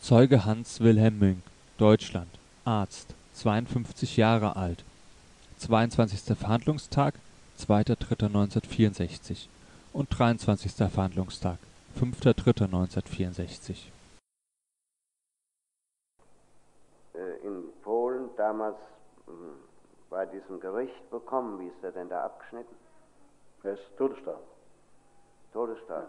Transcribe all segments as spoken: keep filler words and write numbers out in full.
Zeuge Hans Wilhelm Münck, Deutschland, Arzt, zweiundfünfzig Jahre alt, zweiundzwanzigster Verhandlungstag, zweiter dritter neunzehnhundertvierundsechzig und dreiundzwanzigster Verhandlungstag, fünfter dritter neunzehnhundertvierundsechzig. In Polen damals bei diesem Gericht bekommen, wie ist er denn da abgeschnitten? Er ist Todesstrafe. Todesstrafe.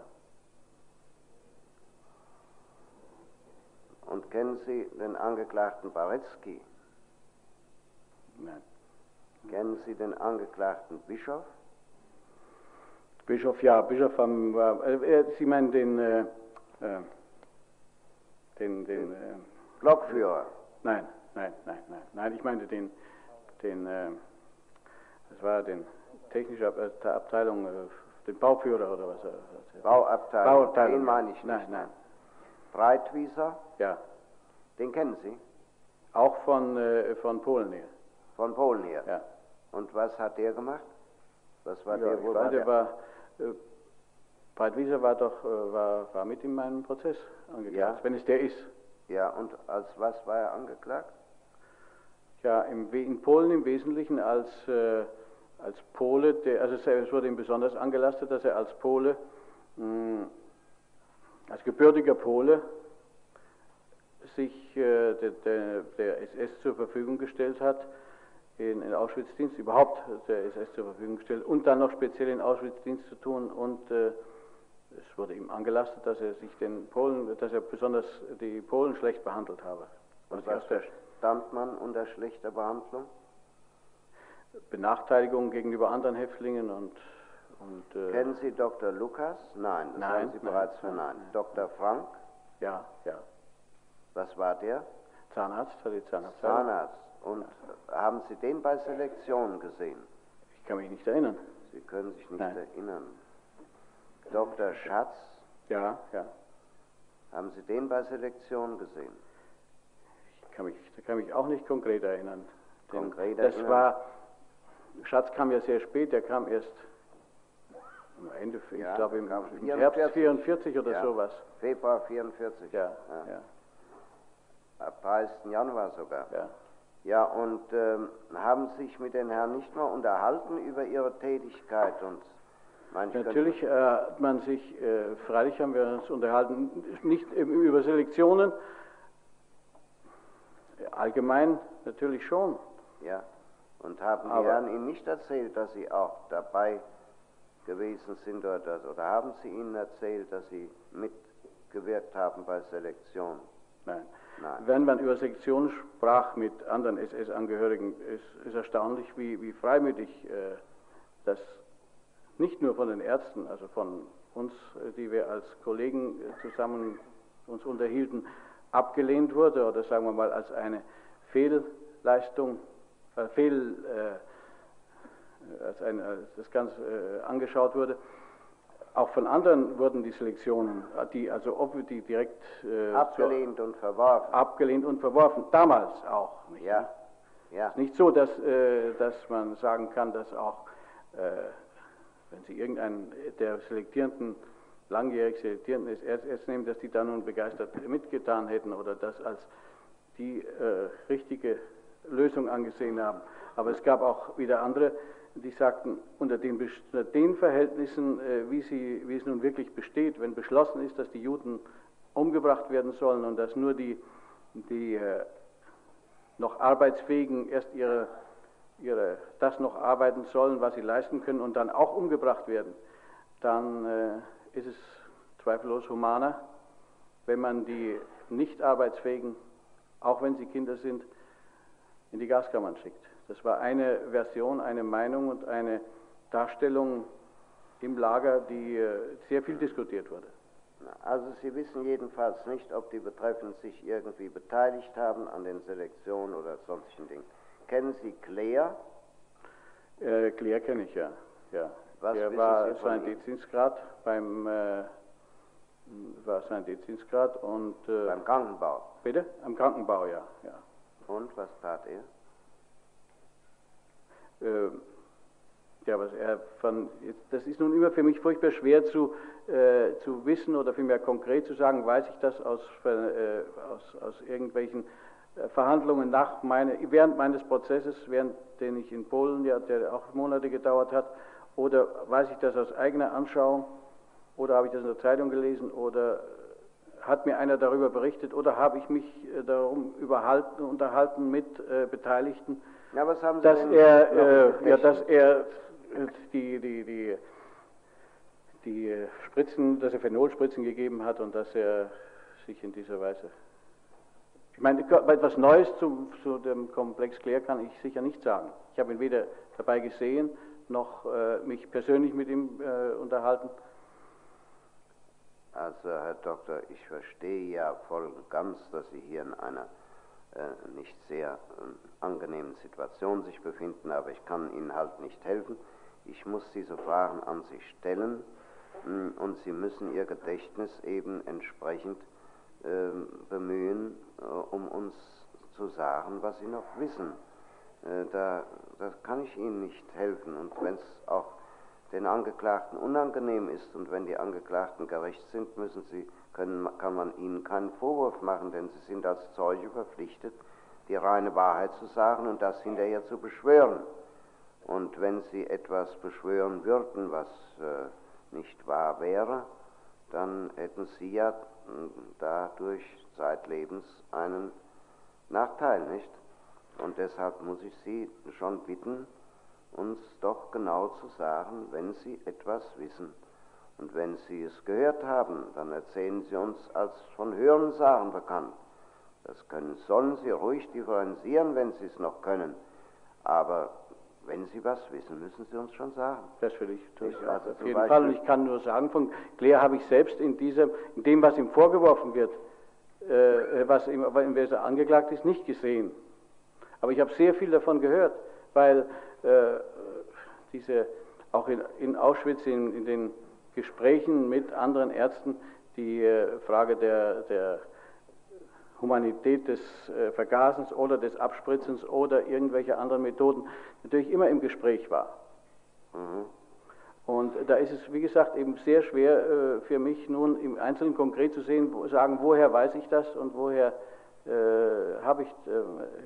Und kennen Sie den Angeklagten Barecki? Nein. Kennen Sie den Angeklagten Bischof? Bischof, ja, Bischof am, war, äh, Sie meinen den, äh, äh, den, den, äh, Blockführer? Nein, nein, nein, nein, nein, ich meinte den, den, äh, das war den technische Ab äh, Abteilung, äh, den Bauführer oder was? Äh, Bauabteilung, Bauabteilung, den meine ich nicht. Nein, nein. Breitwieser? Ja. Den kennen Sie? Auch von, äh, von Polen her. Von Polen her? Ja. Und was hat der gemacht? Was war ja, der? Wo ich weiß, war der der? war, äh, Breitwieser war doch, äh, war, war mit in meinem Prozess angeklagt, Ja. wenn es der ist. Ja, und als was war er angeklagt? Ja, im, in Polen im Wesentlichen als, äh, als Pole, der, also es wurde ihm besonders angelastet, dass er als Pole, mh, als gebürtiger Pole, sich äh, der, der, der S S zur Verfügung gestellt hat, in, in Auschwitz-Dienst, überhaupt der S S zur Verfügung gestellt und dann noch speziell in Auschwitz-Dienst zu tun, und äh, es wurde ihm angelastet, dass er sich den Polen, dass er besonders die Polen schlecht behandelt habe. Und was verstand man unter schlechter Behandlung? Benachteiligung gegenüber anderen Häftlingen und... und äh, Kennen Sie Doktor Lukas? Nein, das nein, haben Sie nein, bereits nein, verneint. nein. Doktor Frank? Ja, ja. Was war der? Zahnarzt, hat die Zahnarzt. Zahnarzt. Und ja. Haben Sie den bei Selektion gesehen? Ich kann mich nicht erinnern. Sie können sich nicht Nein. erinnern. Doktor Schatz? Ja, ja. Haben Sie den bei Selektion gesehen? Ich kann mich, da kann mich auch nicht konkret erinnern. Konkret das erinnern? war, Schatz kam ja sehr spät, der kam erst am Ende, ich Ja, glaube im, kam im Herbst vierundvierzig vierundvierzig oder ja. sowas. Februar vierundvierzig. Ja, ja. ja. Ab dreißigsten Januar sogar. Ja. Ja, und ähm, haben sich mit den Herren nicht mal unterhalten über ihre Tätigkeit? Und Natürlich äh, hat man sich, äh, freilich haben wir uns unterhalten, nicht über Selektionen, allgemein natürlich schon. Ja, und haben die Aber Herren Ihnen nicht erzählt, dass Sie auch dabei gewesen sind, oder, oder haben Sie Ihnen erzählt, dass Sie mitgewirkt haben bei Selektion? Nein. Nein. Wenn man über Selektion sprach mit anderen S S-Angehörigen, ist, ist erstaunlich, wie, wie freimütig äh, das nicht nur von den Ärzten, also von uns, die wir als Kollegen zusammen uns unterhielten, abgelehnt wurde, oder sagen wir mal als eine Fehlleistung, äh, Fehl, äh, als, ein, als das Ganze äh, angeschaut wurde. Auch von anderen wurden die Selektionen, die also ob die direkt äh, abgelehnt und verworfen. Abgelehnt und verworfen, damals auch. Nicht, ja. Ja. Nicht so, dass, äh, dass man sagen kann, dass auch äh, wenn Sie irgendeinen der selektierenden, langjährig selektierenden S S nehmen, dass die da nun begeistert mitgetan hätten oder das als die äh, richtige Lösung angesehen haben. Aber es gab auch wieder andere, die sagten, unter den, unter den Verhältnissen, äh, wie, sie, wie es nun wirklich besteht, wenn beschlossen ist, dass die Juden umgebracht werden sollen und dass nur die, die äh, noch Arbeitsfähigen erst ihre ihre, das noch arbeiten sollen, was sie leisten können und dann auch umgebracht werden, dann äh, ist es zweifellos humaner, wenn man die nicht arbeitsfähigen, auch wenn sie Kinder sind, in die Gaskammern schickt. Das war eine Version, eine Meinung und eine Darstellung im Lager, die äh, sehr viel diskutiert wurde. Also Sie wissen jedenfalls nicht, ob die Betreffenden sich irgendwie beteiligt haben an den Selektionen oder solchen Dingen. Kennen Sie Claire? Äh, Claire kenne ich, ja. ja. Was Der war Sanitätsdienstgrad beim äh, war Sanitätsdienstgrad und äh, beim Krankenbau. Bitte? Am Krankenbau, ja. ja. Und was tat er? Äh, ja, was er von das ist nun immer für mich furchtbar schwer zu äh, zu wissen oder vielmehr konkret zu sagen, weiß ich das aus, äh, aus, aus irgendwelchen äh, Verhandlungen nach meine, während meines Prozesses, während den ich in Polen, ja, der auch Monate gedauert hat, oder weiß ich das aus eigener Anschauung, oder habe ich das in der Zeitung gelesen, oder hat mir einer darüber berichtet, oder habe ich mich äh, darum überhalten, unterhalten mit äh, Beteiligten, ja, was haben Sie dass denn er, noch äh, ja, dass er äh, die, die, die, die äh, Spritzen, dass er Phenolspritzen gegeben hat und dass er sich in dieser Weise... Ich meine, etwas Neues zu, zu dem Komplex Clair kann ich sicher nicht sagen. Ich habe ihn weder dabei gesehen, noch äh, mich persönlich mit ihm äh, unterhalten. Also, Herr Doktor, ich verstehe ja voll und ganz, dass Sie hier in einer äh, nicht sehr äh, angenehmen Situation sich befinden, aber ich kann Ihnen halt nicht helfen. Ich muss diese Fragen an Sie stellen mh, und Sie müssen Ihr Gedächtnis eben entsprechend äh, bemühen, äh, um uns zu sagen, was Sie noch wissen. Äh, da, da kann ich Ihnen nicht helfen, und wenn es auch den Angeklagten unangenehm ist und wenn die Angeklagten gerecht sind, müssen sie, können, kann man ihnen keinen Vorwurf machen, denn sie sind als Zeuge verpflichtet, die reine Wahrheit zu sagen und das hinterher zu beschwören. Und wenn sie etwas beschwören würden, was äh, nicht wahr wäre, dann hätten sie ja äh, dadurch zeitlebens einen Nachteil, nicht? Und deshalb muss ich Sie schon bitten, uns doch genau zu sagen, wenn Sie etwas wissen. Und wenn Sie es gehört haben, dann erzählen Sie uns als von Hörensagen bekannt. Das können, sollen Sie ruhig differenzieren, wenn Sie es noch können. Aber wenn Sie was wissen, müssen Sie uns schon sagen. Das will ich natürlich Ich, also auf zum jeden Beispiel, Fall. Und ich kann nur sagen, von Clair habe ich selbst in, diesem, in dem, was ihm vorgeworfen wird, äh, was ihm, in welcher angeklagt ist, nicht gesehen. Aber ich habe sehr viel davon gehört, weil äh, diese, auch in, in Auschwitz, in, in den Gesprächen mit anderen Ärzten, die äh, Frage der, der Humanität des äh, Vergasens oder des Abspritzens oder irgendwelcher anderen Methoden natürlich immer im Gespräch war. Mhm. Und da ist es, wie gesagt, eben sehr schwer äh, für mich nun im Einzelnen konkret zu sehen, wo, sagen, woher weiß ich das und woher äh, habe ich... Äh,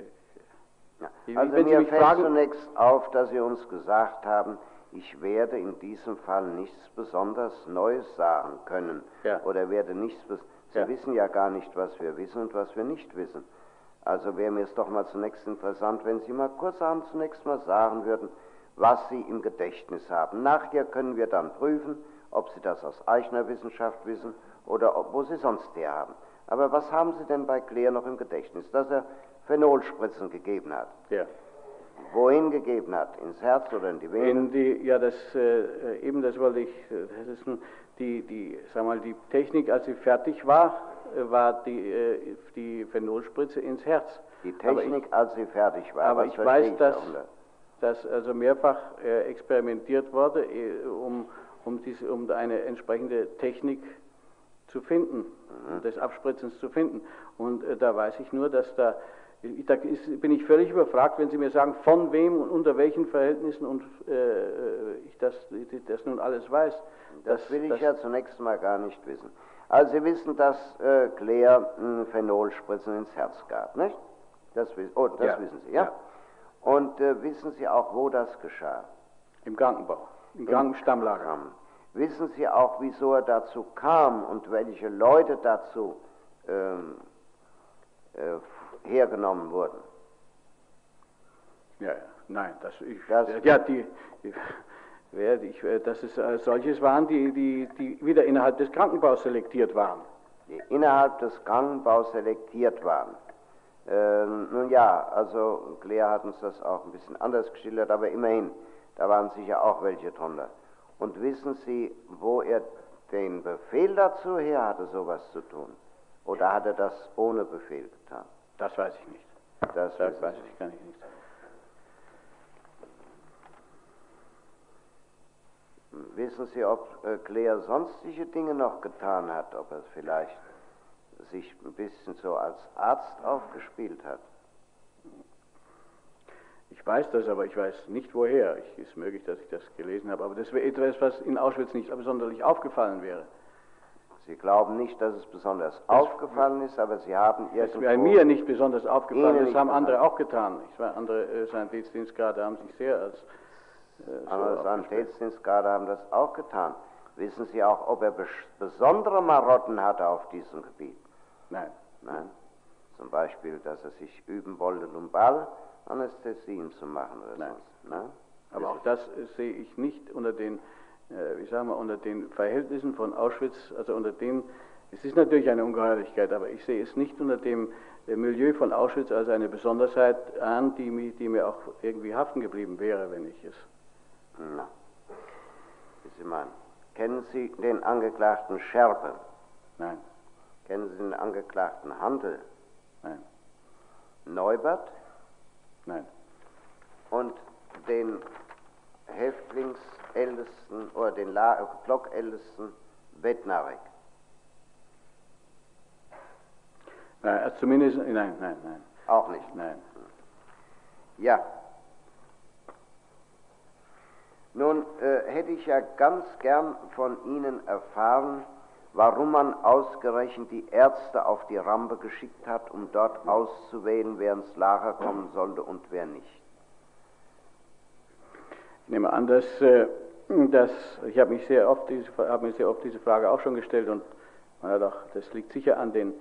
Ja. Also mir fällt fragen, zunächst auf, dass Sie uns gesagt haben, ich werde in diesem Fall nichts besonders Neues sagen können, ja. oder werde nichts... Sie ja. wissen ja gar nicht, was wir wissen und was wir nicht wissen. Also wäre mir es doch mal zunächst interessant, wenn Sie mal kurzerhand zunächst mal sagen würden, was Sie im Gedächtnis haben. Nachher können wir dann prüfen, ob Sie das aus eigener Wissenschaft wissen oder ob, wo Sie sonst her haben. Aber was haben Sie denn bei Clair noch im Gedächtnis? Dass er Phenolspritzen gegeben hat. Ja. Wohin gegeben hat? Ins Herz oder in die Venen? In die, ja, das, äh, eben das wollte ich, das ist ein, die, die, sag mal, die Technik, als sie fertig war, äh, war die, äh, die Phenolspritze ins Herz. Die Technik, ich, als sie fertig war. Aber ich weiß, ich dass, dass also mehrfach äh, experimentiert wurde, äh, um, um, diese, um eine entsprechende Technik zu finden, mhm. des Abspritzens zu finden. Und äh, da weiß ich nur, dass da Da ist, bin ich völlig überfragt, wenn Sie mir sagen, von wem und unter welchen Verhältnissen und äh, ich das, das nun alles weiß. Das, das will ich das ja zunächst mal gar nicht wissen. Also Sie wissen, dass äh, Clair äh, Phenolspritzen ins Herz gab, nicht? Das, oh, das ja. wissen Sie, ja? ja. Und äh, wissen Sie auch, wo das geschah? Im Krankenbau, im, Im Krankenstammlager. Wissen Sie auch, wieso er dazu kam und welche Leute dazu ähm, äh, hergenommen wurden? Ja, ja, nein, das, ich, das ja, die, die, ich, dass es äh, solches waren, die, die, die wieder innerhalb des Krankenbaus selektiert waren. Die innerhalb des Krankenbaus selektiert waren. Ähm, nun ja, also Clair hat uns das auch ein bisschen anders geschildert, aber immerhin, da waren sicher auch welche drunter. Und wissen Sie, wo er den Befehl dazu her hatte, sowas zu tun? Oder hat er das ohne Befehl getan? Das weiß ich nicht. Das, das weiß ich, kann ich nicht. Wissen Sie, ob äh, Clair sonstige Dinge noch getan hat, ob er vielleicht sich ein bisschen so als Arzt aufgespielt hat? Ich weiß das, aber ich weiß nicht woher. Es ist möglich, dass ich das gelesen habe, aber das wäre etwas, was in Auschwitz nicht besonders aufgefallen wäre. Sie glauben nicht, dass es besonders das aufgefallen ist, aber Sie haben irgendwo... Das wäre mir nicht besonders aufgefallen, Ihnen das haben andere besonders. auch getan. Ich weiß, andere äh, Sanitätsdienstgrade haben sich sehr als... Äh, so Andere Sanitätsdienstgrade haben das auch getan. Wissen Sie auch, ob er bes besondere Marotten hatte auf diesem Gebiet? Nein. Nein. Zum Beispiel, dass er sich üben wollte, Lumbalanästhesien zu machen oder Nein. sonst. Nein? Aber auch das äh, sehe ich nicht unter den, äh, wie sagen wir, unter den Verhältnissen von Auschwitz, also unter den, es ist natürlich eine Ungeheuerlichkeit, aber ich sehe es nicht unter dem äh, Milieu von Auschwitz als eine Besonderheit an, die, mi- die mir auch irgendwie haften geblieben wäre, wenn ich es... Na. Wie Sie meinen. Kennen Sie den Angeklagten Scherpe? Nein, Kennen Sie den Angeklagten Handel? nein, Neubert? nein, Und den Häftlingsältesten oder den La Blockältesten Bednarek. nein, also zumindest, nein, nein, nein, Auch nicht. nein. Ja. Nun äh, hätte ich ja ganz gern von Ihnen erfahren, warum man ausgerechnet die Ärzte auf die Rampe geschickt hat, um dort auszuwählen, wer ins Lager kommen sollte und wer nicht. Ich nehme an, dass, äh, dass ich habe mich sehr oft diese, habe mir sehr oft diese Frage auch schon gestellt und man hat auch, das liegt sicher an, den,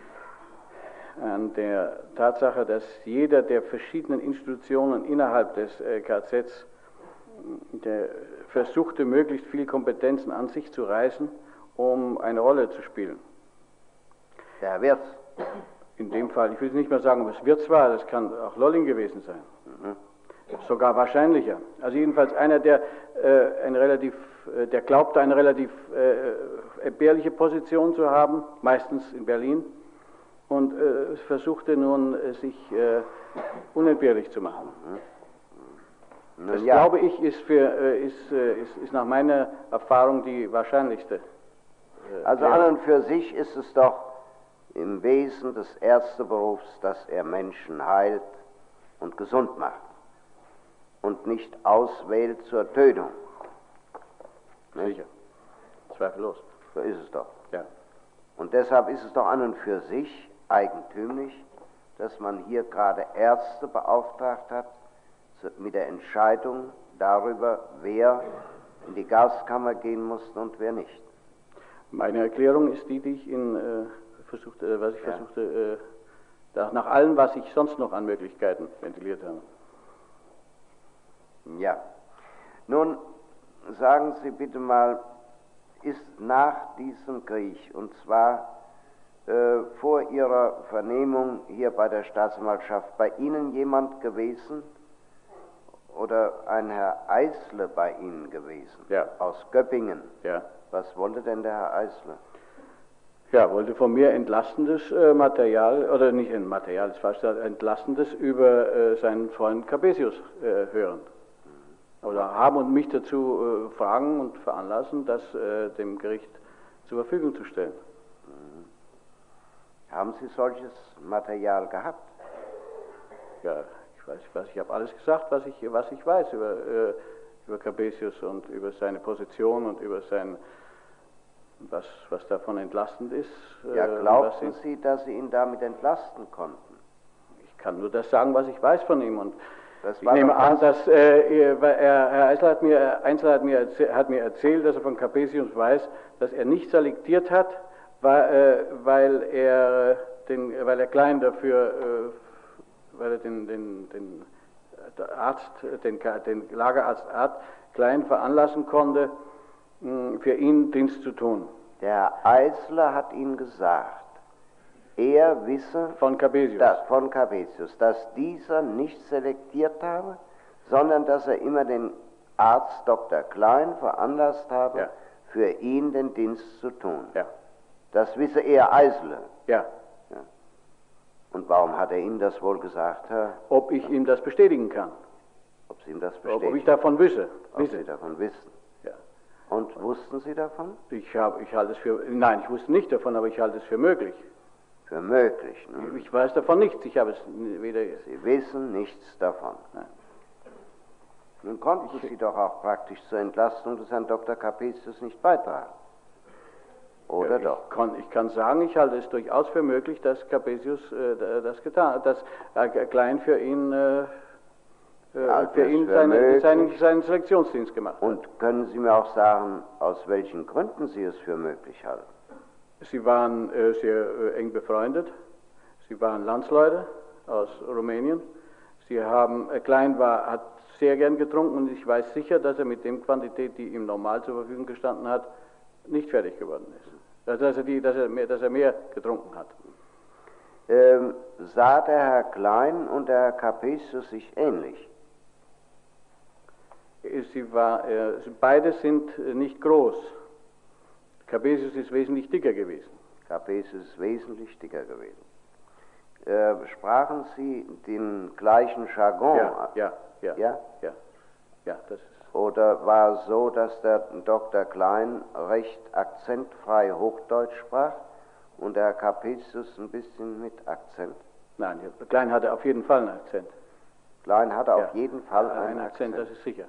an der Tatsache, dass jeder der verschiedenen Institutionen innerhalb des äh, K Zs der versuchte, möglichst viel Kompetenzen an sich zu reißen, um eine Rolle zu spielen. Der Herr Wirz. In dem Fall, ich will nicht mehr sagen, ob es Wirz war, das kann auch Lolling gewesen sein. Mhm. Sogar wahrscheinlicher. Also jedenfalls einer, der äh, eine relativ, äh, der glaubte, eine relativ äh, entbehrliche Position zu haben, meistens in Berlin, und äh, versuchte nun, äh, sich äh, unentbehrlich zu machen. Mhm. Das, ja. glaube ich, ist, für, äh, ist, äh, ist, ist nach meiner Erfahrung die wahrscheinlichste. Äh, Also Lehre. an und für sich ist es doch im Wesen des Ärzteberufs, dass er Menschen heilt und gesund macht und nicht auswählt zur Tötung. Nicht? Sicher. Zweifellos. So ist es doch. Ja. Und deshalb ist es doch an und für sich eigentümlich, dass man hier gerade Ärzte beauftragt hat zu- mit der Entscheidung darüber, wer in die Gaskammer gehen musste und wer nicht. Meine Erklärung ist die, die ich in, äh, versuchte, äh, was ich Ja. versuchte, äh, nach, nach allem, was ich sonst noch an Möglichkeiten ventiliert habe. Ja. Nun sagen Sie bitte mal, ist nach diesem Krieg, und zwar äh, vor Ihrer Vernehmung hier bei der Staatsanwaltschaft, bei Ihnen jemand gewesen oder ein Herr Eisle bei Ihnen gewesen? Ja. Aus Göppingen. Ja. Was wollte denn der Herr Eisle? Ja, wollte von mir entlastendes äh, Material, oder nicht ein Material, das falsch gesagt, entlastendes über äh, seinen Freund Capesius äh, hören. Oder haben und mich dazu äh, fragen und veranlassen, das äh, dem Gericht zur Verfügung zu stellen. Haben Sie solches Material gehabt? Ja, ich weiß, was ich habe alles gesagt, was ich, was ich weiß über, äh, über Capesius und über seine Position und über sein, was, was davon entlastend ist. äh, Ja, und was glaubten ihn- Sie, dass Sie ihn damit entlasten konnten? Ich kann nur das sagen, was ich weiß von ihm. Und Das ich war nehme doch an, das- dass äh, er, er, Herr Eisler hat mir, Einzel hat mir, erzäh- hat mir erzählt, dass er von Capesius weiß, dass er nicht selektiert hat, weil, äh, weil, er, den, weil er Klein dafür, äh, weil er den, den, den Arzt, den, den Lagerarzt Art Klein veranlassen konnte, mh, für ihn Dienst zu tun. Der Herr Eisler hat ihm gesagt, er wisse Von Capesius. dass, von Capesius, dass dieser nicht selektiert habe, sondern dass er immer den Arzt Doktor Klein veranlasst habe, Ja. für ihn den Dienst zu tun. Ja, Das wisse er Eisler. ja. Und warum hat er Ihnen das wohl gesagt, Herr? Ob ich ihm das bestätigen kann. Ob Sie ihm das Ob, bestätigen? ob ich davon wisse. Ob wisse. Sie davon wissen. Ja. Und wussten Sie davon? Ich, hab, ich halte es für, nein, ich wusste nicht davon, aber ich halte es für möglich. Für möglich. Ne? Ich weiß davon nichts, ich habe es weder, Sie wissen nichts davon. nein. Nun konnten Sie doch auch praktisch zur Entlastung des Herrn Doktor Capesius nicht beitragen. Oder ja, ich doch? Kann, ich kann sagen, ich halte es durchaus für möglich, dass Capesius äh, das getan hat, dass äh, Klein für ihn, äh, Ja, für ihn für seine, seinen, seinen Selektionsdienst gemacht hat. Und können Sie mir auch sagen, aus welchen Gründen Sie es für möglich halten? Sie waren äh, sehr äh, eng befreundet, Sie waren Landsleute aus Rumänien, Sie haben, äh, Klein war, hat sehr gern getrunken und ich weiß sicher, dass er mit dem Quantität, die ihm normal zur Verfügung gestanden hat, nicht fertig geworden ist. Also dass er, die, dass er, mehr, dass er mehr getrunken hat. Ähm, sah der Herr Klein und der Herr Capesius sich ähnlich? Sie war, äh, beide sind äh, nicht groß. Capesius ist wesentlich dicker gewesen. Capesius ist wesentlich dicker gewesen. Äh, sprachen Sie den gleichen Jargon? Ja, ja, ja, ja, ja, ja, das ist. Oder war es so, dass der Doktor Klein recht akzentfrei Hochdeutsch sprach und der Herr Capesius ein bisschen mit Akzent? Nein, Klein hatte auf jeden Fall einen Akzent. Klein hatte ja, auf jeden Fall einen, einen Akzent, Akzent, das ist sicher.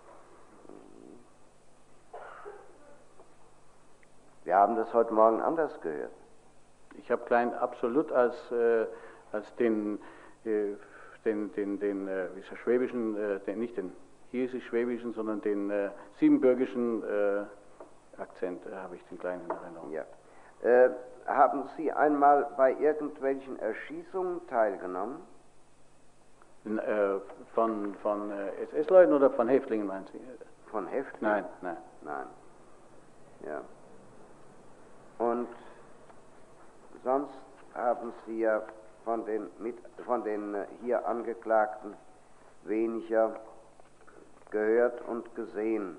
Wir haben das heute Morgen anders gehört. Ich habe Klein absolut als, äh, als den, äh, den, den, den äh, wie ist der, schwäbischen, äh, den, nicht den hiesisch-schwäbischen, sondern den äh, siebenbürgischen äh, Akzent, äh, habe ich den Kleinen in Erinnerung. Ja. Äh, haben Sie einmal bei irgendwelchen Erschießungen teilgenommen? N, äh, von von äh, S S-Leuten oder von Häftlingen, meinen Sie? Von Häftlingen? Nein, nein. Nein. Ja. Und sonst haben Sie ja von den, mit, von den hier Angeklagten weniger gehört und gesehen.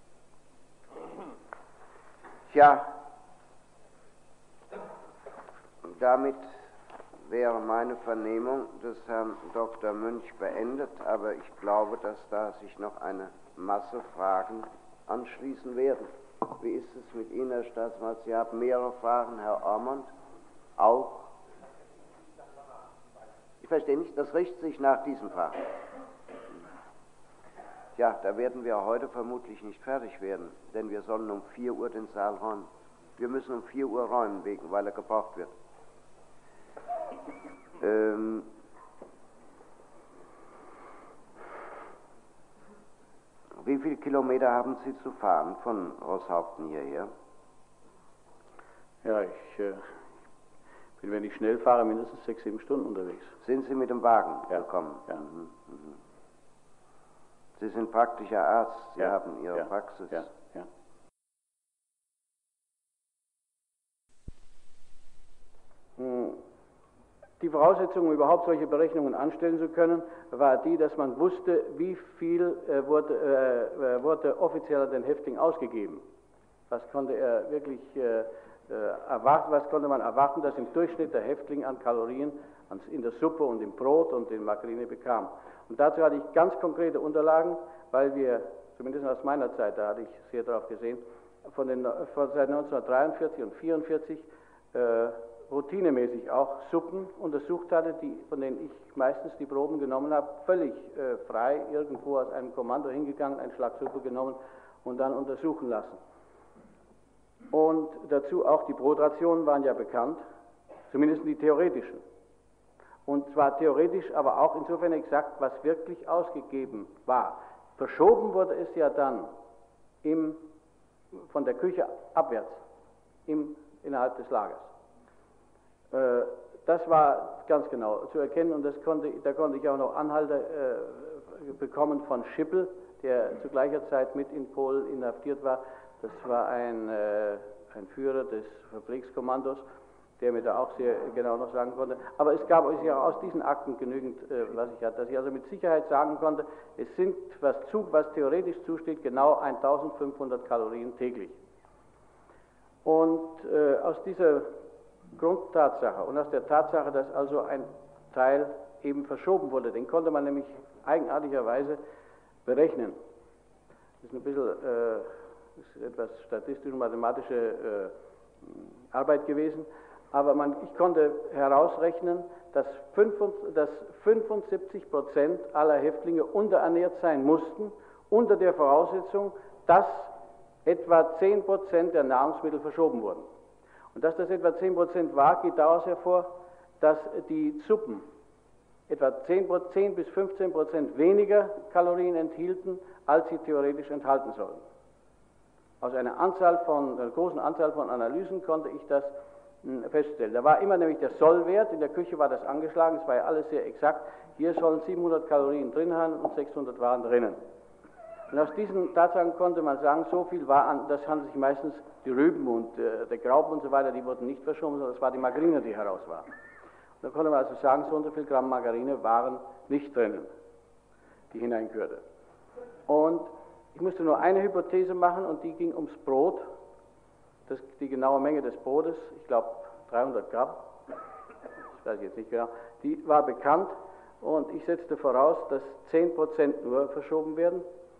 Tja, damit wäre meine Vernehmung des Herrn Doktor Münch beendet, aber ich glaube, dass da sich noch eine Masse Fragen anschließen werden. Wie ist es mit Ihnen, Herr Staatsanwalt? Sie haben mehrere Fragen, Herr Ormond. Auch? Ich verstehe nicht, das richtet sich nach diesen Fragen. Ja, da werden wir heute vermutlich nicht fertig werden, denn wir sollen um vier Uhr den Saal räumen. Wir müssen um vier Uhr räumen, wegen, weil er gebraucht wird. Ähm, wie viele Kilometer haben Sie zu fahren von Roßhaupten hierher? Ja, ich äh, bin, wenn ich schnell fahre, mindestens sechs, sieben Stunden unterwegs. Sind Sie mit dem Wagen ja. gekommen? Ja. Mhm. Mhm. Sie sind praktischer Arzt, Sie ja. haben Ihre ja. Praxis. Ja. Ja. Die Voraussetzung, um überhaupt solche Berechnungen anstellen zu können, war die, dass man wusste, wie viel äh, wurde, äh, wurde offiziell den Häftling ausgegeben. Was konnte er wirklich äh, erwarten, was konnte man erwarten, dass im Durchschnitt der Häftling an Kalorien in der Suppe und im Brot und in Makrine bekam. Und dazu hatte ich ganz konkrete Unterlagen, weil wir, zumindest aus meiner Zeit, da hatte ich sehr darauf gesehen, von, den, von seit neunzehnhundertdreiundvierzig und neunzehnhundertvierundvierzig äh, routinemäßig auch Suppen untersucht hatte, die, von denen ich meistens die Proben genommen habe, völlig äh, frei, irgendwo aus einem Kommando hingegangen, einen Schlag Suppe genommen und dann untersuchen lassen. Und dazu auch die Brotrationen waren ja bekannt, zumindest die theoretischen. Und zwar theoretisch, aber auch insofern exakt, was wirklich ausgegeben war. Verschoben wurde es ja dann im, von der Küche abwärts, im, innerhalb des Lagers. Äh, das war ganz genau zu erkennen und das konnte, da konnte ich auch noch Anhalte äh, bekommen von Schippel, der zu gleicher Zeit mit in Polen inhaftiert war. Das war ein, äh, ein Führer des Fabrikskommandos, der mir da auch sehr genau noch sagen konnte. Aber es gab es ja aus diesen Akten genügend, äh, was ich hatte, dass ich also mit Sicherheit sagen konnte, es sind, was, zu, was theoretisch zusteht, genau eintausendfünfhundert Kalorien täglich. Und äh, aus dieser Grundtatsache und aus der Tatsache, dass also ein Teil eben verschoben wurde, den konnte man nämlich eigenartigerweise berechnen. Das ist ein bisschen äh, das ist etwas statistisch-mathematische äh, Arbeit gewesen, aber man, ich konnte herausrechnen, dass fünfundsiebzig Prozent aller Häftlinge unterernährt sein mussten unter der Voraussetzung, dass etwa zehn Prozent der Nahrungsmittel verschoben wurden. Und dass das etwa zehn Prozent war, geht daraus hervor, dass die Suppen etwa zehn bis fünfzehn Prozent weniger Kalorien enthielten, als sie theoretisch enthalten sollen. Aus einer, Anzahl von, einer großen Anzahl von Analysen konnte ich das mh, feststellen. Da war immer nämlich der Sollwert, in der Küche war das angeschlagen, es war ja alles sehr exakt, hier sollen siebenhundert Kalorien drin haben und sechshundert waren drinnen. Und aus diesen Tatsachen konnte man sagen, so viel war an, das handelt sich meistens die Rüben und äh, der Graupen und so weiter, die wurden nicht verschoben, sondern es war die Margarine, die heraus war. Da konnte man also sagen, so und so viel Gramm Margarine waren nicht drinnen, die hineingehörte. Und ich musste nur eine Hypothese machen und die ging ums Brot, das, die genaue Menge des Brotes, ich glaube dreihundert Gramm, das weiß ich jetzt nicht genau, die war bekannt und ich setzte voraus, dass zehn Prozent nur verschoben werden.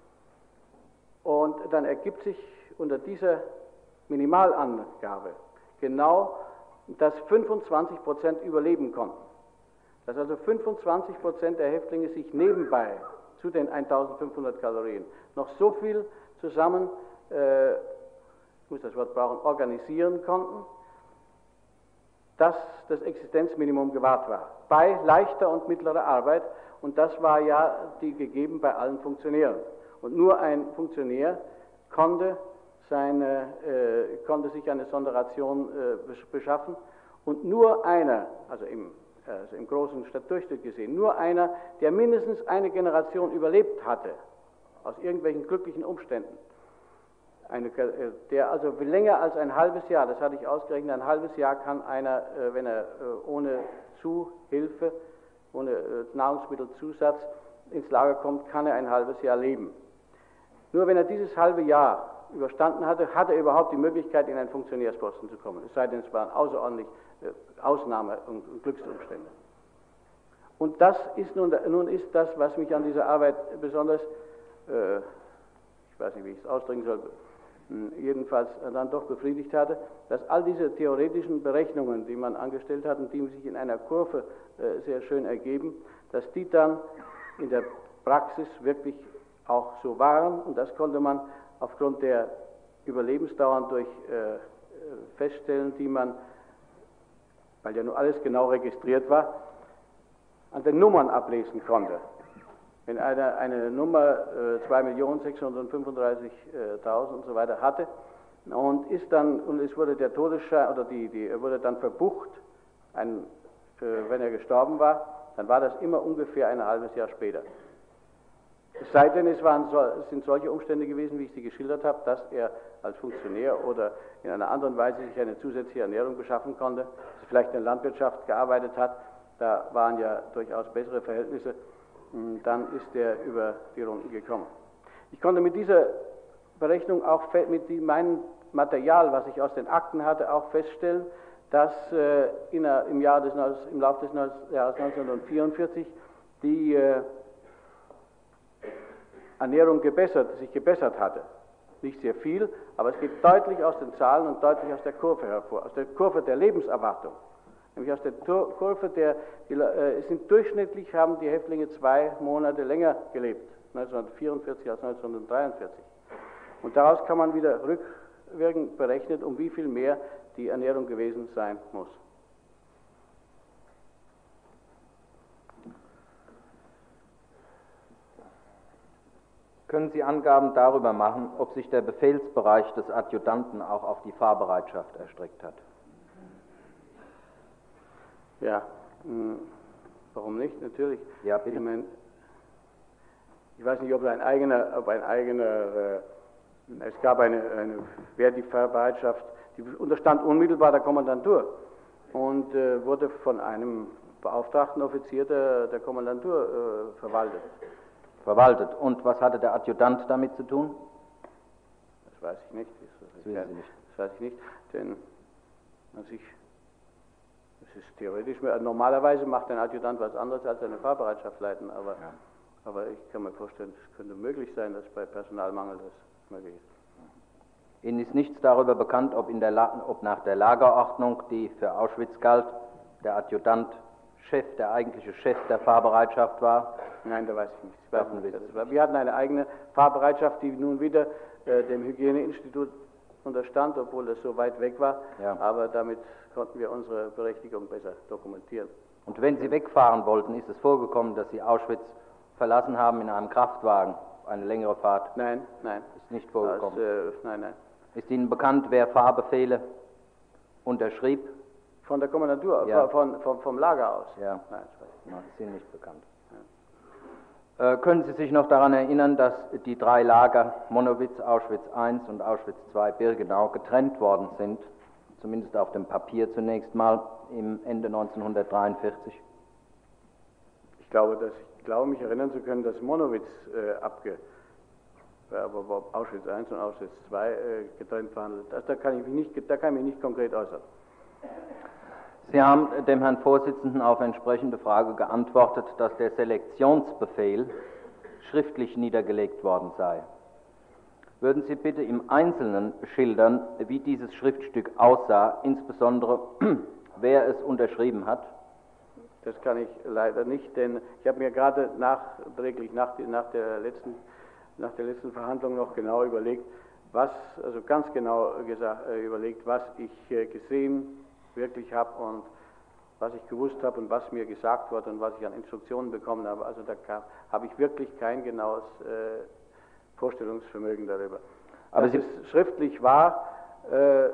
Und dann ergibt sich unter dieser Minimalangabe genau, dass fünfundzwanzig Prozent überleben konnten. Dass also fünfundzwanzig Prozent der Häftlinge sich nebenbei zu den eintausendfünfhundert Kalorien noch so viel zusammen, äh, ich muss das Wort brauchen, organisieren konnten, dass das Existenzminimum gewahrt war. Bei leichter und mittlerer Arbeit, und das war ja die gegeben bei allen Funktionären. Und nur ein Funktionär konnte, seine, äh, konnte sich eine Sonderation äh, beschaffen und nur einer, also im, also im großen Stadtdurchschnitt gesehen, nur einer, der mindestens eine Generation überlebt hatte, aus irgendwelchen glücklichen Umständen, eine, äh, der also länger als ein halbes Jahr, das hatte ich ausgerechnet, ein halbes Jahr kann einer, äh, wenn er äh, ohne Zuhilfe, ohne äh, Nahrungsmittelzusatz ins Lager kommt, kann er ein halbes Jahr leben. Nur wenn er dieses halbe Jahr überstanden hatte, hatte er überhaupt die Möglichkeit, in einen Funktionärsposten zu kommen. Es sei denn, es waren außerordentlich äh, Ausnahme- und, und Glücksumstände. Und das ist nun, nun ist das, was mich an dieser Arbeit besonders, äh, ich weiß nicht, wie ich es ausdrücken soll, jedenfalls dann doch befriedigt hatte, dass all diese theoretischen Berechnungen, die man angestellt hat und die sich in einer Kurve äh, sehr schön ergeben, dass die dann in der Praxis wirklich auch so waren, und das konnte man aufgrund der Überlebensdauern durch äh, feststellen, die man, weil ja nur alles genau registriert war, an den Nummern ablesen konnte. Wenn einer eine Nummer äh, zwei Millionen sechshundertfünfunddreißigtausend und so weiter hatte und ist dann, und es wurde der Todesschein, oder die, die wurde dann verbucht, ein, äh, wenn er gestorben war, dann war das immer ungefähr ein halbes Jahr später. Es sei denn, es, waren, es sind solche Umstände gewesen, wie ich sie geschildert habe, dass er als Funktionär oder in einer anderen Weise sich eine zusätzliche Ernährung beschaffen konnte, dass er vielleicht in der Landwirtschaft gearbeitet hat, da waren ja durchaus bessere Verhältnisse, dann ist er über die Runden gekommen. Ich konnte mit dieser Berechnung auch, mit meinem Material, was ich aus den Akten hatte, auch feststellen, dass äh, in, im, Jahr des, im Laufe des Jahres neunzehnhundertvierundvierzig die äh, Ernährung gebessert, sich gebessert hatte. Nicht sehr viel, aber es geht deutlich aus den Zahlen und deutlich aus der Kurve hervor, aus der Kurve der Lebenserwartung. Nämlich aus der Kurve der, die, äh, es sind durchschnittlich, haben die Häftlinge zwei Monate länger gelebt, neunzehnhundertvierundvierzig als neunzehnhundertdreiundvierzig. Und daraus kann man wieder rückwirkend berechnet, um wie viel mehr die Ernährung gewesen sein muss. Können Sie Angaben darüber machen, ob sich der Befehlsbereich des Adjutanten auch auf die Fahrbereitschaft erstreckt hat? Ja, mh, warum nicht? Natürlich. Ja, bitte. Ich, mein, ich weiß nicht, ob ein eigener, ob ein eigener äh, es gab eine, eine Wehrbereitschaft, die unterstand unmittelbar der Kommandantur und äh, wurde von einem beauftragten Offizier der, der Kommandantur äh, verwaltet. Verwaltet. Und was hatte der Adjutant damit zu tun? Das weiß ich nicht. Das, das wissen Sie nicht. Das weiß ich nicht, denn als ich, das ist theoretisch, normalerweise macht ein Adjutant was anderes als eine Fahrbereitschaft leiten, aber, ja. aber ich kann mir vorstellen, es könnte möglich sein, dass bei Personalmangel das möglich ist. Ihnen ist nichts darüber bekannt, ob, in der La- ob nach der Lagerordnung, die für Auschwitz galt, der Adjutant Chef, der eigentliche Chef der Fahrbereitschaft war? Nein, da weiß ich nicht. Ich weiß nicht, das war. Wir hatten eine eigene Fahrbereitschaft, die nun wieder äh, dem Hygieneinstitut unterstand, obwohl das so weit weg war. Ja. Aber damit konnten wir unsere Berechtigung besser dokumentieren. Und wenn Sie wegfahren wollten, ist es vorgekommen, dass Sie Auschwitz verlassen haben in einem Kraftwagen, eine längere Fahrt? Nein, nein. Ist nicht vorgekommen? Das, äh, nein, nein. Ist Ihnen bekannt, wer Fahrbefehle unterschrieb? Von der Kommandantur, Ja. von, von, vom Lager aus? Ja. Nein, das weiß ich nicht. Nein, ist Ihnen nicht bekannt. Ja. Äh, können Sie sich noch daran erinnern, dass die drei Lager Monowitz, Auschwitz eins und Auschwitz zwei Birkenau getrennt worden sind, zumindest auf dem Papier zunächst mal, im Ende neunzehnhundertdreiundvierzig? Ich glaube, dass ich glaube, mich erinnern zu können, dass Monowitz äh, abge, aber Auschwitz eins und Auschwitz zwei äh, getrennt verhandelt. Das, da kann ich mich nicht, da kann ich mich nicht konkret äußern. Sie haben dem Herrn Vorsitzenden auf entsprechende Frage geantwortet, dass der Selektionsbefehl schriftlich niedergelegt worden sei. Würden Sie bitte im Einzelnen schildern, wie dieses Schriftstück aussah, insbesondere wer es unterschrieben hat? Das kann ich leider nicht, denn ich habe mir gerade nachträglich nach, nach, der letzten, nach der letzten Verhandlung noch genau überlegt, was, also ganz genau gesagt, äh, überlegt, was ich äh, gesehen wirklich habe und was ich gewusst habe und was mir gesagt wurde und was ich an Instruktionen bekommen habe. Also da habe ich wirklich kein genaues äh, Vorstellungsvermögen darüber. Aber dass es schriftlich war, äh,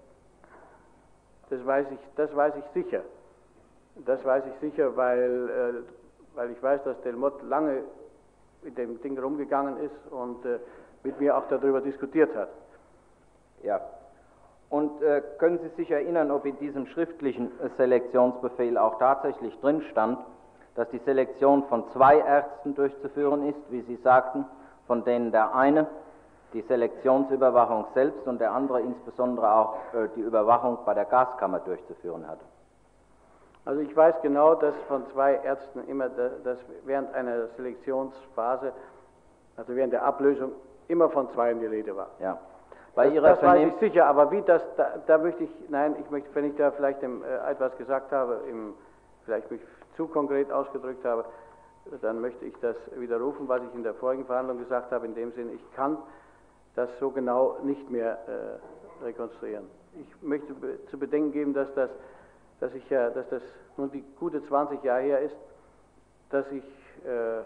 das weiß ich, das weiß ich sicher. Das weiß ich sicher, weil, äh, weil ich weiß, dass Delmotte lange mit dem Ding rumgegangen ist und äh, mit mir auch darüber diskutiert hat. Ja. Und äh, können Sie sich erinnern, ob in diesem schriftlichen Selektionsbefehl auch tatsächlich drin stand, dass die Selektion von zwei Ärzten durchzuführen ist, wie Sie sagten, von denen der eine die Selektionsüberwachung selbst und der andere insbesondere auch äh, die Überwachung bei der Gaskammer durchzuführen hatte? Also ich weiß genau, dass von zwei Ärzten immer, dass während einer Selektionsphase, also während der Ablösung, immer von zweien die Rede war. Ja. Bei Das, Ihrer das weiß ich sicher, aber wie das, da, da möchte ich, nein, ich möchte, wenn ich da vielleicht im, äh, etwas gesagt habe, im, vielleicht mich zu konkret ausgedrückt habe, dann möchte ich das widerrufen, was ich in der vorigen Verhandlung gesagt habe, in dem Sinne, ich kann das so genau nicht mehr äh, rekonstruieren. Ich möchte be zu bedenken geben, dass das, dass ich ja, dass das nun die gute zwanzig Jahre her ist, dass ich äh,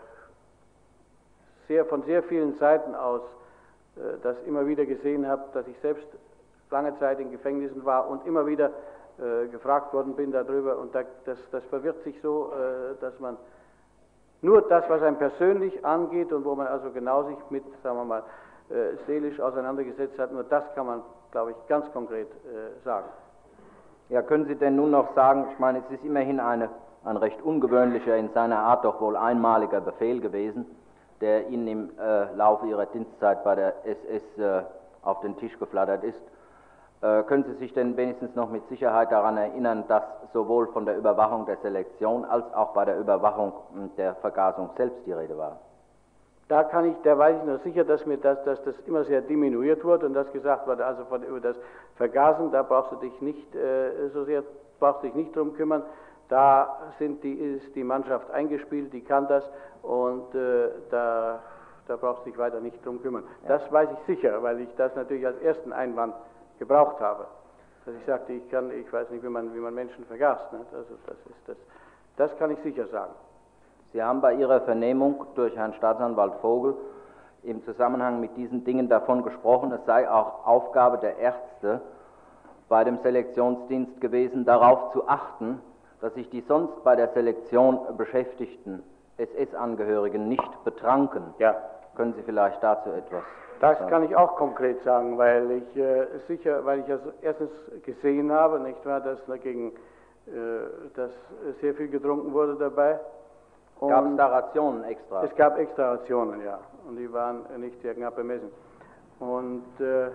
sehr, von sehr vielen Seiten aus das immer wieder gesehen habe, dass ich selbst lange Zeit in Gefängnissen war und immer wieder äh, gefragt worden bin darüber. Und da, das, das verwirrt sich so, äh, dass man nur das, was einem persönlich angeht und wo man also genau sich mit, sagen wir mal, äh, seelisch auseinandergesetzt hat, nur das kann man, glaube ich, ganz konkret äh, sagen. Ja, können Sie denn nun noch sagen, ich meine, es ist immerhin eine, ein recht ungewöhnlicher, in seiner Art doch wohl einmaliger Befehl gewesen, der Ihnen im äh, Laufe Ihrer Dienstzeit bei der S S äh, auf den Tisch geflattert ist. Äh, können Sie sich denn wenigstens noch mit Sicherheit daran erinnern, dass sowohl von der Überwachung der Selektion als auch bei der Überwachung der Vergasung selbst die Rede war? Da kann ich, da weiß ich noch sicher, dass mir das, dass das immer sehr diminuiert wurde und das gesagt wurde, also von, über das Vergasen, da brauchst du dich nicht äh, so sehr, brauchst du dich nicht drum kümmern. Da sind die, ist die Mannschaft eingespielt, die kann das und äh, da, da brauchst du dich weiter nicht drum kümmern. Ja. Das weiß ich sicher, weil ich das natürlich als ersten Einwand gebraucht habe. Dass ich sagte, ich kann, ich weiß nicht, wie man, wie man Menschen vergast. Ne? Also das, ist das, das kann ich sicher sagen. Sie haben bei Ihrer Vernehmung durch Herrn Staatsanwalt Vogel im Zusammenhang mit diesen Dingen davon gesprochen, es sei auch Aufgabe der Ärzte bei dem Selektionsdienst gewesen, darauf zu achten, dass sich die sonst bei der Selektion beschäftigten S S-Angehörigen nicht betranken. Ja. Können Sie vielleicht dazu etwas Das sagen? kann ich auch konkret sagen, weil ich äh, sicher, weil ich also erstens gesehen habe, nicht wahr, dass dagegen äh, dass sehr viel getrunken wurde dabei. Gab es da Rationen extra? Es gab extra Rationen, ja, und die waren nicht sehr knapp bemessen. Und äh,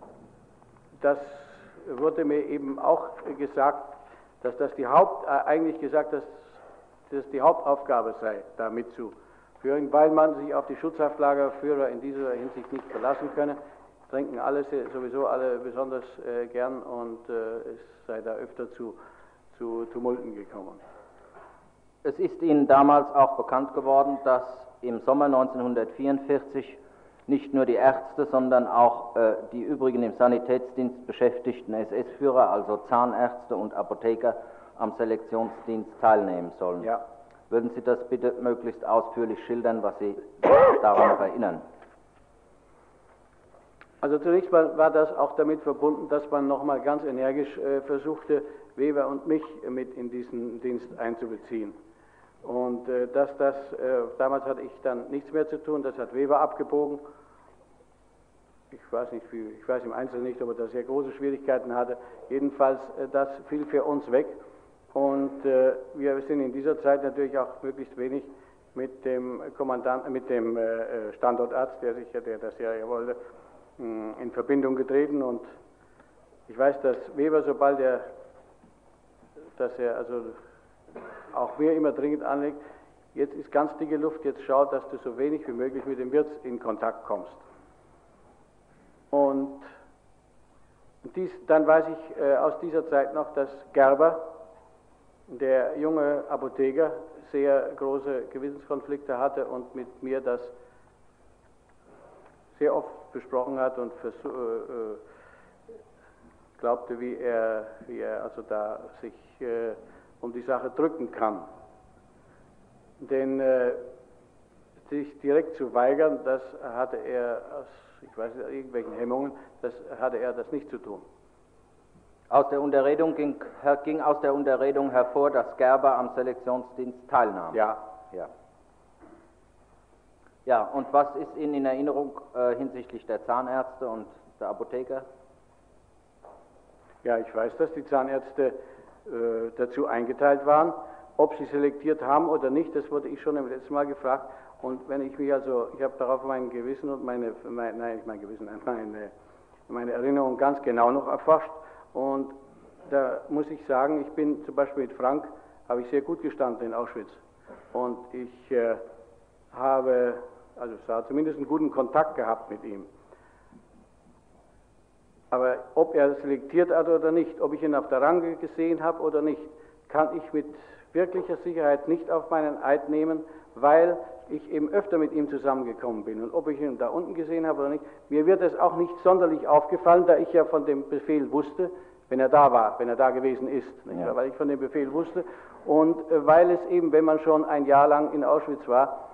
das wurde mir eben auch gesagt, dass das die Haupt, äh, eigentlich gesagt, dass das die Hauptaufgabe sei, da mitzuführen, weil man sich auf die Schutzhaftlagerführer in dieser Hinsicht nicht verlassen könne. Trinken alle sowieso alle besonders äh, gern und äh, es sei da öfter zu, zu Tumulten gekommen. Es ist Ihnen damals auch bekannt geworden, dass im Sommer neunzehnhundertvierundvierzig nicht nur die Ärzte, sondern auch äh, die übrigen im Sanitätsdienst beschäftigten S S-Führer, also Zahnärzte und Apotheker, am Selektionsdienst teilnehmen sollen. Ja. Würden Sie das bitte möglichst ausführlich schildern, was Sie daran noch erinnern? Also zunächst mal war das auch damit verbunden, dass man nochmal ganz energisch äh, versuchte, Weber und mich mit in diesen Dienst einzubeziehen. Und äh, dass das, äh, damals hatte ich dann nichts mehr zu tun, das hat Weber abgebogen. Ich weiß nicht, wie, ich weiß im Einzelnen nicht, ob er da sehr große Schwierigkeiten hatte. Jedenfalls, äh, das fiel für uns weg. Und äh, wir sind in dieser Zeit natürlich auch möglichst wenig mit dem Kommandant, mit dem äh, Standortarzt, der sich ja, der das ja wollte, mh, in Verbindung getreten. Und ich weiß, dass Weber, sobald er, dass er also auch mir immer dringend anlegt, jetzt ist ganz dicke Luft, jetzt schau, dass du so wenig wie möglich mit dem Wirt in Kontakt kommst. Und dies, dann weiß ich äh, aus dieser Zeit noch, dass Gerber, der junge Apotheker, sehr große Gewissenskonflikte hatte und mit mir das sehr oft besprochen hat und versuch, äh, glaubte, wie er, wie er also da sich äh, um die Sache drücken kann. Denn äh, sich direkt zu weigern, das hatte er aus, ich weiß nicht, irgendwelchen Hemmungen, das hatte er das nicht zu tun. Aus der Unterredung ging, ging aus der Unterredung hervor, dass Gerber am Selektionsdienst teilnahm. Ja. Ja. Ja, und was ist Ihnen in Erinnerung äh, hinsichtlich der Zahnärzte und der Apotheker? Ja, ich weiß, dass die Zahnärzte äh, dazu eingeteilt waren. Ob sie selektiert haben oder nicht, das wurde ich schon im letzten Mal gefragt. Und wenn ich mich also, ich habe darauf mein Gewissen und meine, mein, nein, nicht mein Gewissen, meine, meine Erinnerung ganz genau noch erforscht. Und da muss ich sagen, ich bin zum Beispiel mit Frank, habe ich sehr gut gestanden in Auschwitz. Und ich äh, habe, also es war zumindest einen guten Kontakt gehabt mit ihm. Aber ob er selektiert hat oder nicht, ob ich ihn auf der Range gesehen habe oder nicht, kann ich mit wirklicher Sicherheit nicht auf meinen Eid nehmen, weil ich eben öfter mit ihm zusammengekommen bin. Und ob ich ihn da unten gesehen habe oder nicht, mir wird es auch nicht sonderlich aufgefallen, da ich ja von dem Befehl wusste, wenn er da war, wenn er da gewesen ist, nicht? Ja. Weil ich von dem Befehl wusste und äh, weil es eben, wenn man schon ein Jahr lang in Auschwitz war,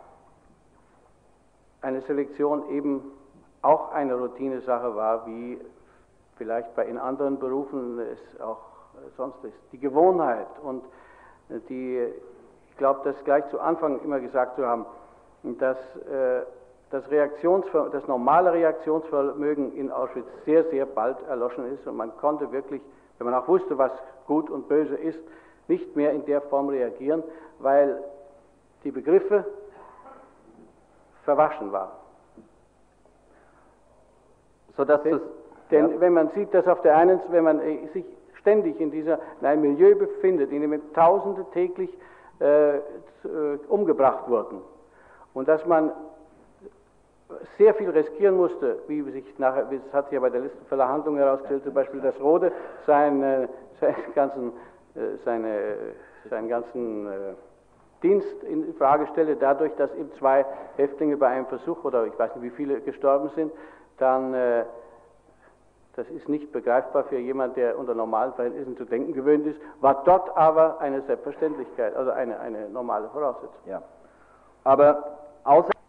eine Selektion eben auch eine Routinesache war, wie vielleicht bei in anderen Berufen es auch äh, sonst ist. Die Gewohnheit und äh, die, ich glaube, das gleich zu Anfang immer gesagt zu haben, dass äh, das, Reaktionsver das normale Reaktionsvermögen in Auschwitz sehr, sehr bald erloschen ist und man konnte wirklich, wenn man auch wusste, was gut und böse ist, nicht mehr in der Form reagieren, weil die Begriffe verwaschen waren. Sodass denn denn ja. Wenn man sieht, dass auf der einen, wenn man sich ständig in, dieser, in einem Milieu befindet, in dem Tausende täglich äh, umgebracht wurden und dass man sehr viel riskieren musste, wie sich nachher, wie es hat sich ja bei der Listenverhandlung herausgestellt, zum Beispiel, dass Rode seine, seinen ganzen, seine, seinen ganzen Dienst in Frage stelle, dadurch, dass eben zwei Häftlinge bei einem Versuch, oder ich weiß nicht, wie viele gestorben sind, dann, das ist nicht begreifbar für jemanden, der unter normalen Verhältnissen zu denken gewöhnt ist, war dort aber eine Selbstverständlichkeit, also eine, eine normale Voraussetzung. Ja. Aber außer